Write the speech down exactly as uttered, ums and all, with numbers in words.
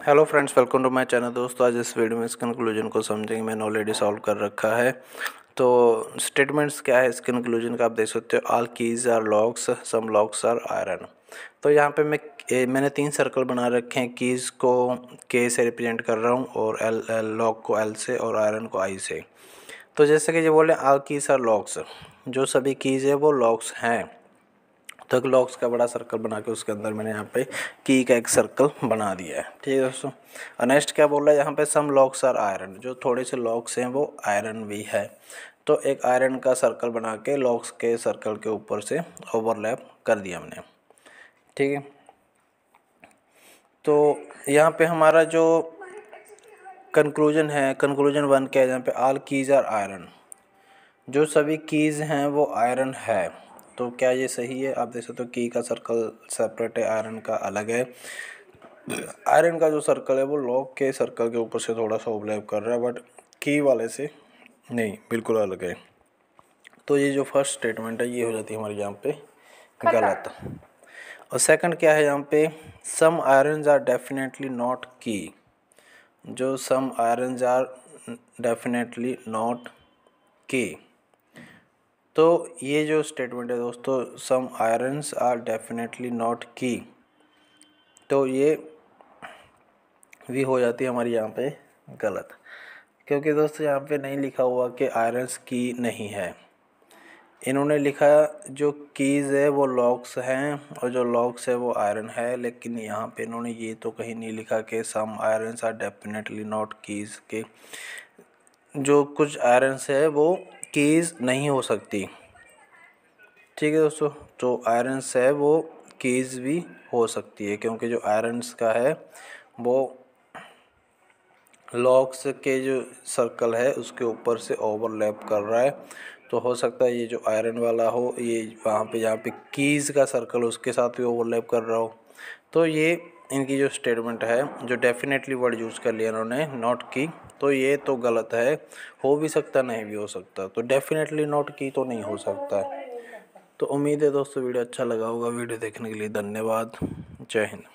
Hello friends, welcome to my channel. दोस्तों आज इस वीडियो में इस कंक्लूजन को समझेंगे। मैंने ऑलरेडी सॉल्व कर रखा है। तो स्टेटमेंट्स क्या है इस कंक्लूजन का आप देख सकते हो। All keys are locks, some locks are iron. तो यहाँ पे मैं ए, मैंने तीन सर्कल बना रखे हैं। कीज़ को के से रिप्रेजेंट कर रहा हूँ और एल, एल लॉक को एल से और आयरन को आई से। तो जैसे कि ये बोले ऑल कीज आर लॉक्स, जो सभी कीज़ है वो लॉक्स हैं। तो एक लॉक्स का बड़ा सर्कल बना के उसके अंदर मैंने यहाँ पे की का एक सर्कल बना दिया है। ठीक है दोस्तों। और नेक्स्ट क्या बोल रहा है यहाँ पे, सम लॉक्स आर आयरन, जो थोड़े से लॉक्स हैं वो आयरन भी है। तो एक आयरन का सर्कल बना के लॉक्स के सर्कल के ऊपर से ओवरलैप कर दिया हमने। ठीक है। तो यहाँ पे हमारा जो कंक्लूजन है, कंक्लूजन वन क्या है, यहाँ पे ऑल कीज आर आयरन, जो सभी कीज़ हैं वो आयरन है। तो क्या ये सही है? आप देख सकते हो की का सर्कल सेपरेट है, आयरन का अलग है। आयरन का जो सर्कल है वो लॉक के सर्कल के ऊपर से थोड़ा सा ओवरलैप कर रहा है, बट की वाले से नहीं, बिल्कुल अलग है। तो ये जो फर्स्ट स्टेटमेंट है ये हो जाती है हमारी यहाँ पे गलत। और सेकंड क्या है यहाँ पे, some irons are definitely not key, जो some irons are definitely not key. तो ये जो स्टेटमेंट है दोस्तों, some irons are definitely not key, तो ये भी हो जाती है हमारी यहाँ पे गलत, क्योंकि दोस्तों यहाँ पे नहीं लिखा हुआ कि आयरन्स की नहीं है। इन्होंने लिखा जो कीज़ है वो लॉक्स हैं और जो लॉक्स है वो आयरन है, लेकिन यहाँ पे इन्होंने ये तो कहीं नहीं लिखा कि some irons are definitely not keys के जो कुछ आयरन्स है वो कीज़ नहीं हो सकती। ठीक है दोस्तों। तो आयरन्स है वो कीज़ भी हो सकती है, क्योंकि जो आयरन्स का है वो लॉक्स के जो सर्कल है उसके ऊपर से ओवरलैप कर रहा है। तो हो सकता है ये जो आयरन वाला हो ये वहाँ पे जहाँ पे कीज़ का सर्कल उसके साथ भी ओवरलैप कर रहा हो। तो ये इनकी जो स्टेटमेंट है, जो डेफिनेटली वर्ड यूज़ कर लिया इन्होंने, नॉट की, तो ये तो गलत है। हो भी सकता, नहीं भी हो सकता। तो डेफिनेटली नॉट की तो नहीं हो सकता। तो उम्मीद है दोस्तों वीडियो अच्छा लगा होगा। वीडियो देखने के लिए धन्यवाद। जय हिंद।